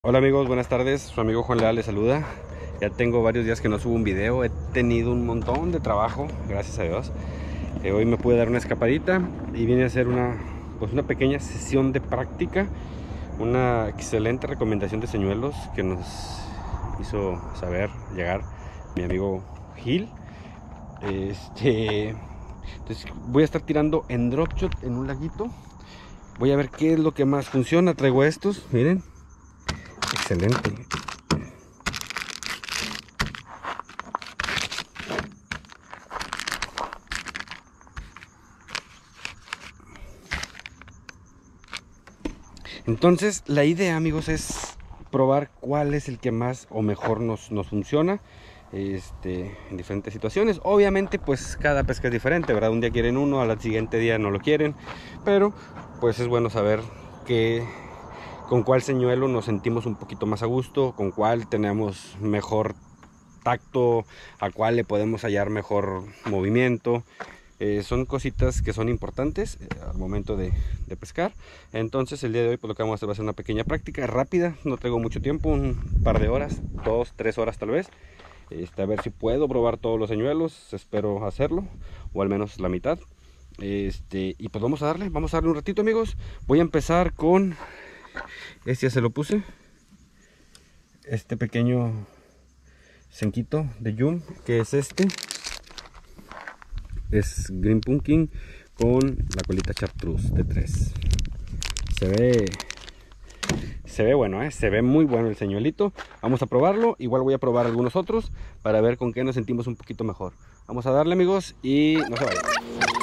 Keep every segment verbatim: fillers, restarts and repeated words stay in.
Hola amigos, buenas tardes, su amigo Juan Leal les saluda. Ya tengo varios días que no subo un video, he tenido un montón de trabajo, gracias a Dios. eh, Hoy me pude dar una escapadita y vine a hacer una, pues una pequeña sesión de práctica. Una excelente recomendación de señuelos que nos hizo saber llegar mi amigo Gil. Este, entonces voy a estar tirando en drop shot en un laguito. Voy a ver qué es lo que más funciona. Traigo estos, miren. Excelente. Entonces la idea, amigos, es probar cuál es el que más o mejor nos, nos funciona este, en diferentes situaciones. Obviamente pues cada pesca es diferente, ¿verdad? Un día quieren uno, al siguiente día no lo quieren, pero pues es bueno saber que con cuál señuelo nos sentimos un poquito más a gusto, con cuál tenemos mejor tacto, a cuál le podemos hallar mejor movimiento. Eh, son cositas que son importantes eh, al momento de, de pescar. Entonces el día de hoy pues lo que vamos a hacer va a ser una pequeña práctica rápida. No traigo mucho tiempo, un par de horas, dos, tres horas tal vez. Este, a ver si puedo probar todos los señuelos, espero hacerlo, o al menos la mitad. Este, y pues vamos a darle, vamos a darle un ratito, amigos. Voy a empezar con este, ya se lo puse, este pequeño senquito de Yum, que es este. Es Green Pumpkin con la colita Chartreuse de tres. Se ve se ve bueno, ¿eh? Se ve muy bueno el señuelito. Vamos a probarlo. Igual voy a probar algunos otros para ver con qué nos sentimos un poquito mejor. Vamos a darle, amigos, y no se vayan.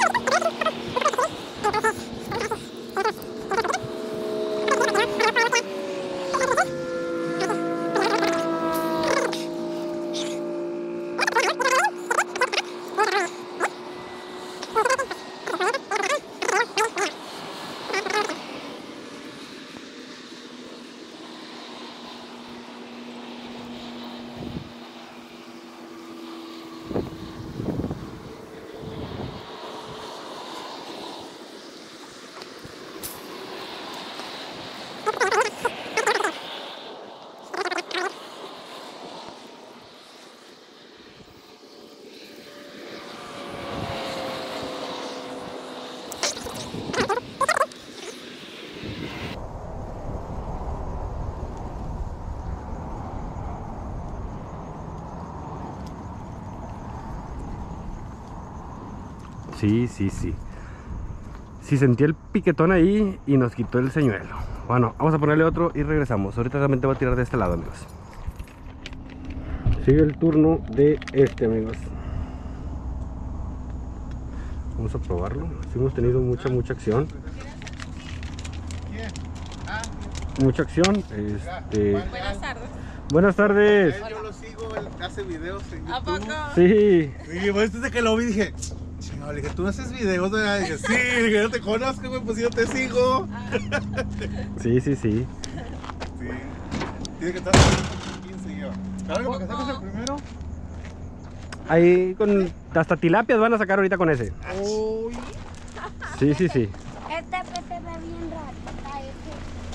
Sí, sí, sí. Sí, sentí el piquetón ahí y nos quitó el señuelo. Bueno, vamos a ponerle otro y regresamos. Ahorita también te voy a tirar de este lado, amigos. Sigue el turno de este, amigos. Vamos a probarlo. Sí, hemos tenido mucha, mucha acción. Mucha acción. Este... Buenas tardes. Buenas tardes. Yo lo sigo, él hace videos en YouTube. ¿A poco? Sí. Sí, pues desde que lo vi dije, chingado, le dije, ¿tú no haces videos? ¿Verdad? Dije, sí, le dije, yo te conozco, güey, pues yo te sigo. Sí, sí, sí. Sí. Tiene que estar quince lleva. Claro, para que saques el primero. Ahí con hasta tilapias van a sacar ahorita con ese. Uy. Sí, sí, sí. Este pez se ve bien raro. Este.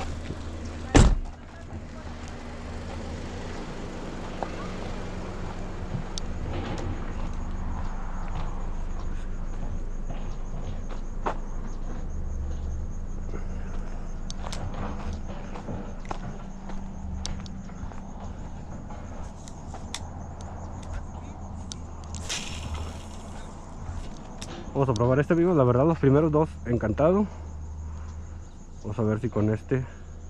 Vamos a probar este, amigos. La verdad, los primeros dos, encantado. Vamos a ver si con este.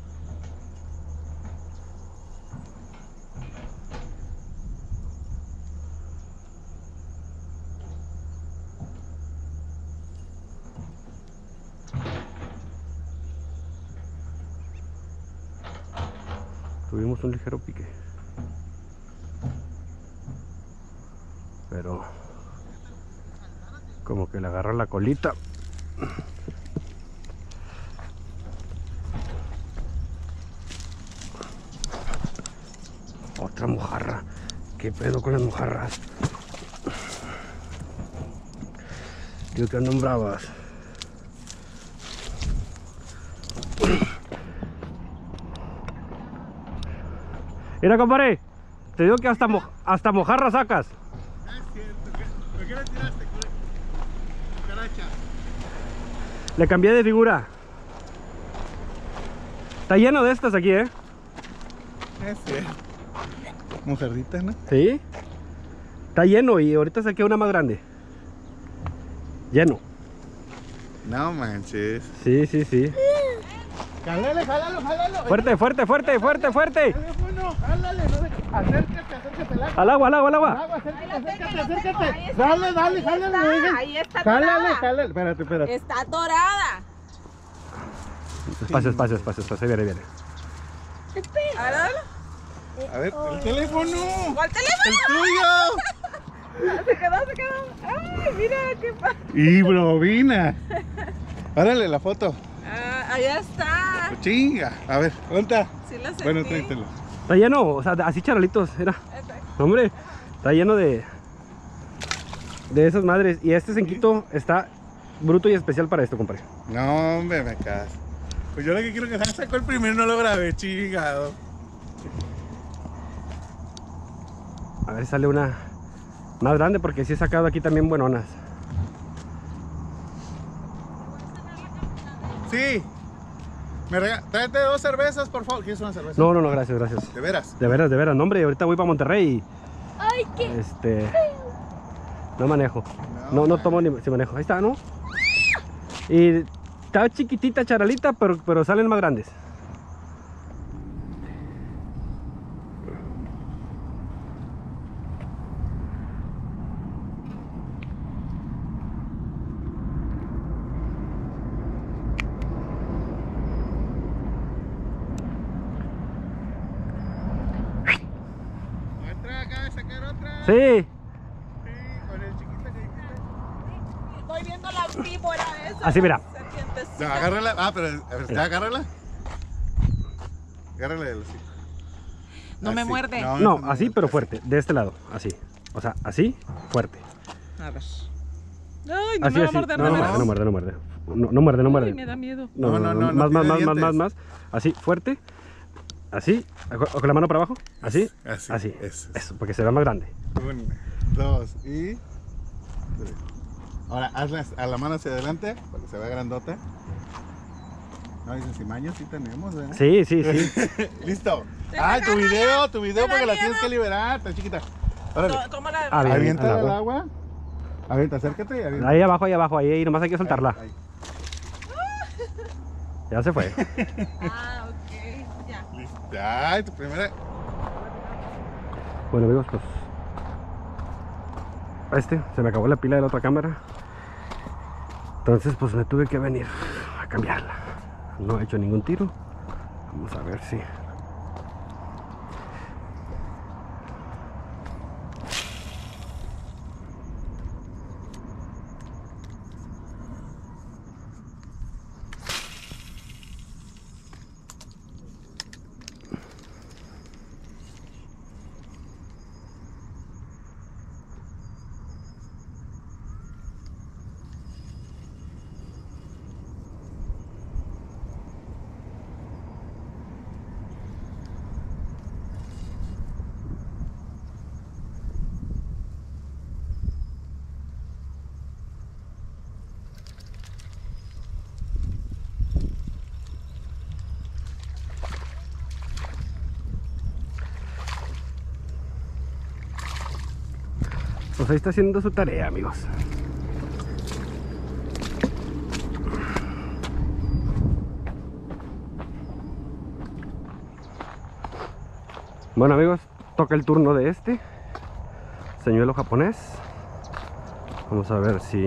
Tuvimos un ligero pique, pero como que le agarra la colita. Otra mojarra. ¿Qué pedo con las mojarras? Digo que andan bravas. Mira, compadre, te digo que hasta, mo hasta mojarra sacas. No es cierto. ¿Qué- ¿Por qué le tiraste? Cucaracha. Le cambié de figura. Está lleno de estas aquí, ¿eh? Es cierto. Mujerita, ¿no? Sí. Está lleno y ahorita saqué una más grande. Lleno. No manches. Sí, sí, sí. Jálale, jálalo, jálalo. Fuerte, fuerte, fuerte, fuerte, fuerte. Teléfono, jálale, no de... acércate, acércate al agua. Al agua, al agua, al agua. Al agua, acércate, Ahí la acércate, tengo, la tengo. acércate. Ahí está, Dale, dale, ahí jálale. está, no dejes. ahí está Jálale, dorada. jálale. Espérate, espérate. Está dorada. Espacio, espacio, espacio, espacio. Viene, viene. A ver, dale. A ver, el teléfono. ¿Cuál El teléfono? tuyo. Se quedó, se quedó. Ay, mira qué padre. Y brovina. Árale la foto. Ah, allá está. Chinga. A ver, ¿dónde? Sí la sentí. Bueno, tráetelo. Está lleno, o sea, así charolitos, mira. Hombre, está lleno de de esas madres. Y este cenquito está bruto y especial para esto, compadre. No, hombre, me cagas. Pues yo lo que quiero que se sacó el primero no lo grabé, chingado. A ver si sale una más grande, porque sí he sacado aquí también buenonas. Sí. Me rega... Tráete dos cervezas, por favor. ¿Quieres una cerveza? No, no, no, gracias, gracias. ¿De veras? De veras, de veras, no, hombre, ahorita voy para Monterrey Ay, qué. y este no manejo. No, No, no tomo ni si manejo. Ahí está, ¿no? Y está chiquitita charalita, pero, pero salen más grandes. Otra, acaba de sacar otra. Sí. Sí, con el chiquito que dijiste. Estoy viendo la víbora esa. Así, mira. serpientecita. No, agárrala. Ah, pero a ver, Mira. agárrala. Agárrala de los hijos. No me Así. muerde. No, No, eso así, pero fuerte. De este lado, así. O sea, así, fuerte. A ver. Ay, no Así, me va a así. morder, No, no, no me muerde, va no muerde, no muerde. No, no muerde, no Ay, muerde. me da miedo. No, no, no, no más, más, tiene más, más, más, dientes. más. Así, fuerte. Así, o con la mano para abajo. Así, Así, así. eso. Eso, porque se vea más grande. Una, dos y tres. Ahora hazla a la mano hacia adelante para que se vea grandota. No, dices, si maños sí tenemos, ¿verdad? Sí, sí, sí. Listo. Te Ah, da tu miedo, video, tu video te da porque la miedo. tienes que liberar, está chiquita. Órale. To- Toma la. Ah, bien. Aviéntala al al agua. agua. Avienta, acércate y avienta. Ahí abajo, ahí abajo, ahí, ahí nomás hay que soltarla. Ahí, Ya se fue. Ah, ok. Ya. ahí. Listo. Ay, tu primera. Bueno, amigos, pues este, se me acabó la pila de la otra cámara. Entonces, pues me tuve que venir a cambiarla. No he hecho ningún tiro. Vamos a ver si... Pues ahí está haciendo su tarea, amigos. Bueno, amigos, toca el turno de este señuelo japonés. Vamos a ver si...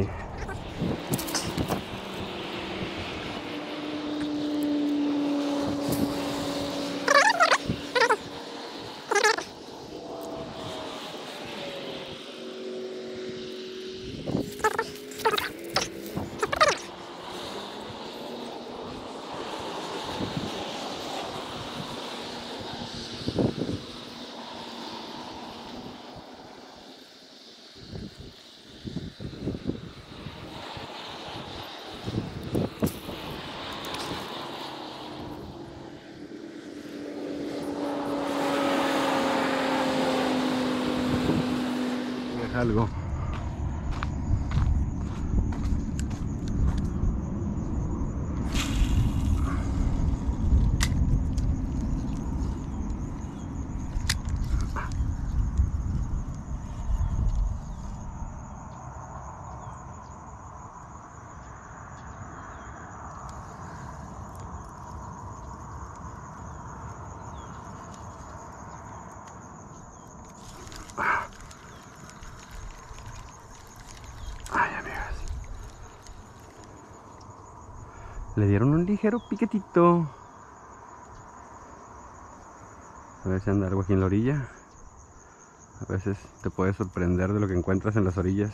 algo. Ay, amigas. Le dieron un ligero piquetito. A ver si anda algo aquí en la orilla. A veces te puede sorprender de lo que encuentras en las orillas.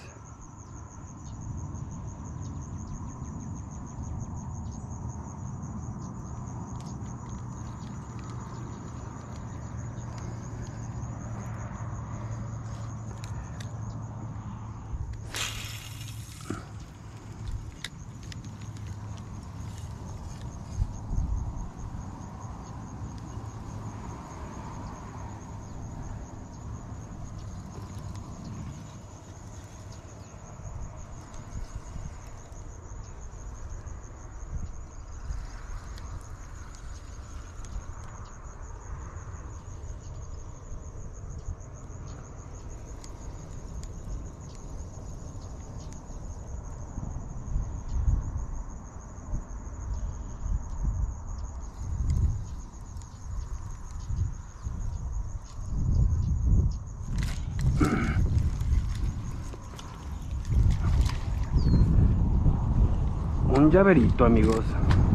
Un llaverito, amigos.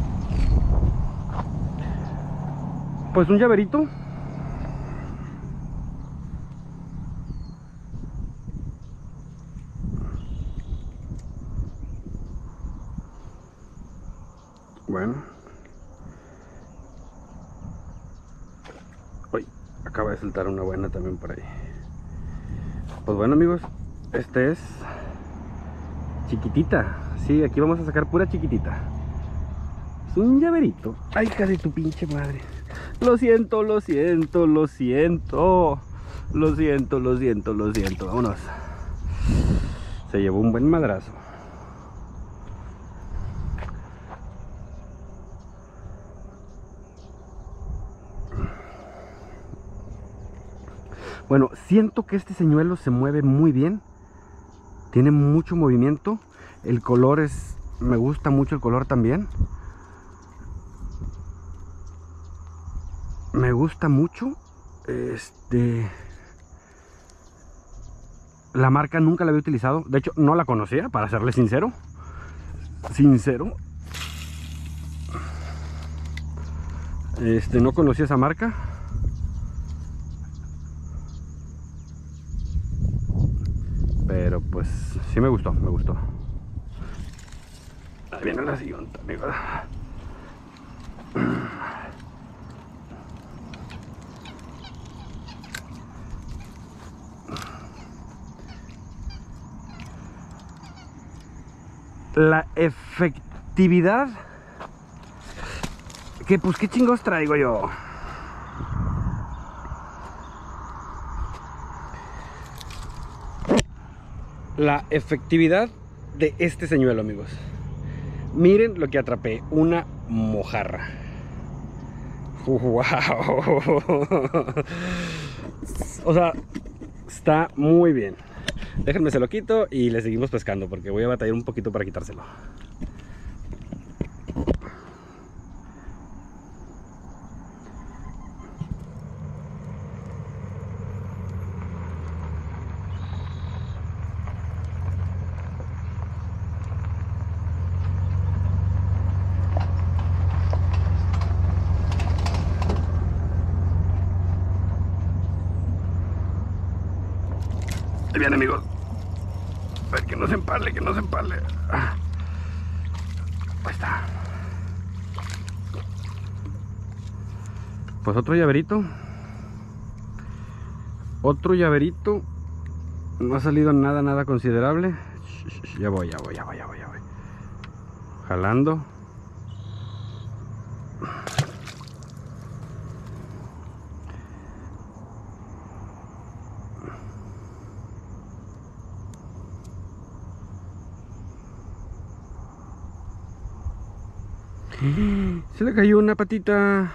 Pues un llaverito. Bueno. Uy, acaba de saltar una buena también por ahí. Pues bueno, amigos, este es chiquitita. Sí, aquí vamos a sacar pura chiquitita. Es un llaverito. Ay, casi tu pinche madre. Lo siento, lo siento, lo siento. Lo siento, lo siento, lo siento. Vámonos. Se llevó un buen madrazo. Bueno, siento que este señuelo se mueve muy bien. Tiene mucho movimiento. El color es... me gusta mucho el color también. Me gusta mucho. Este... La marca nunca la había utilizado. De hecho, no la conocía, para serle sincero. Sincero. Este, no conocía esa marca. Pero pues sí me gustó, me gustó. Ahí viene la siguiente, amigos. La efectividad. Que pues qué chingos traigo yo. La efectividad de este señuelo, amigos. Miren lo que atrapé, una mojarra. ¡Wow! O sea, está muy bien. Déjenme se lo quito y le seguimos pescando porque voy a batallar un poquito para quitárselo. Bien, amigos, a ver que no se empale, que no se empale. Ahí está. Pues otro llaverito. Otro llaverito. No ha salido nada, nada considerable. Ya voy, ya voy, ya voy, ya voy, ya voy. Jalando. Se le cayó una patita.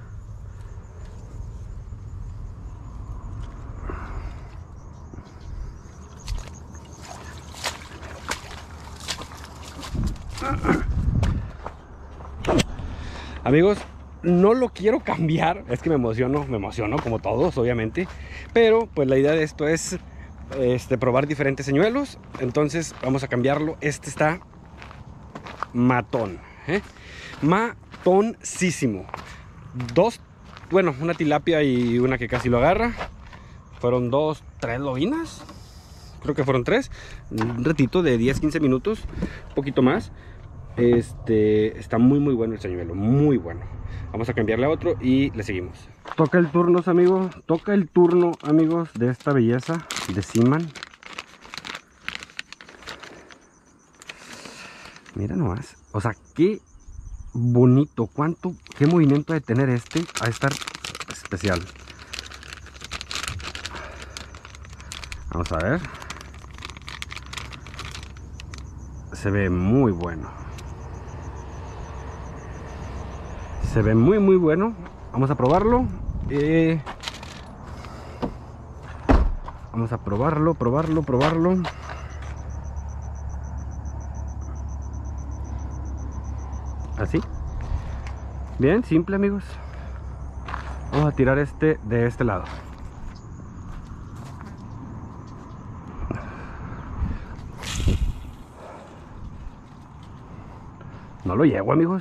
Amigos, no lo quiero cambiar, es que me emociono, me emociono como todos, obviamente. Pero pues la idea de esto es este, probar diferentes señuelos. Entonces vamos a cambiarlo. Este está matón, ¿eh? Matoncísimo. Dos, bueno, una tilapia y una que casi lo agarra. Fueron dos, tres lobinas. Creo que fueron tres. Un ratito de diez, quince minutos, un poquito más. Este está muy muy bueno el señuelo, muy bueno. Vamos a cambiarle a otro y le seguimos. Toca el turno, amigos. Toca el turno, amigos, de esta belleza de Seaman. Mira nomás. O sea, qué bonito. Cuánto, qué movimiento de tener este. A estar especial. Vamos a ver. Se ve muy bueno. Se ve muy muy bueno. Vamos a probarlo. Eh, vamos a probarlo, probarlo, probarlo. Así. Bien, simple, amigos. Vamos a tirar este de este lado. No lo llevo, amigos.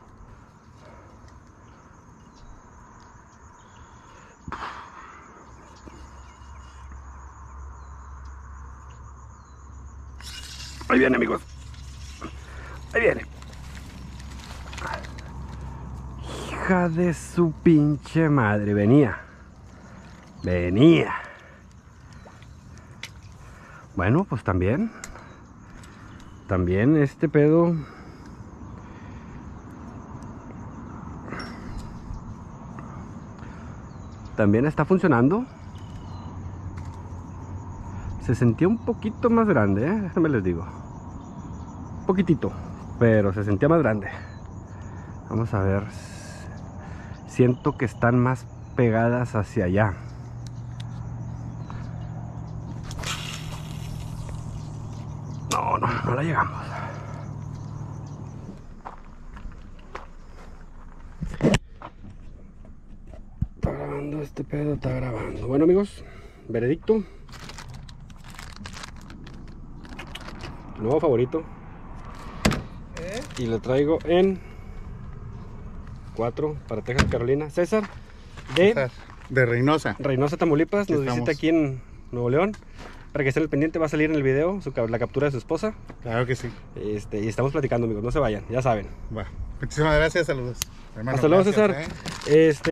Ahí viene, amigos. Ahí viene. Hija de su pinche madre. Venía. Venía. Bueno, pues también. También este pedo. También está funcionando. Se sentía un poquito más grande, ¿eh? Déjenme les digo. Un poquitito, pero se sentía más grande. Vamos a ver. Siento que están más pegadas hacia allá. No, no, no la llegamos. Está grabando este pedo, está grabando. Bueno, amigos, veredicto. Nuevo favorito. ¿Eh? Y lo traigo en cuatro para Texas, Carolina. César de César, de Reynosa. Reynosa, Tamaulipas. Aquí Nos estamos. visita aquí en Nuevo León. Para que estén al pendiente, va a salir en el video su, la captura de su esposa. Claro que sí. Este, y estamos platicando, amigos. No se vayan, ya saben. Va. Muchísimas gracias, saludos. Hermano, Hasta luego, gracias, César. ¿eh? Este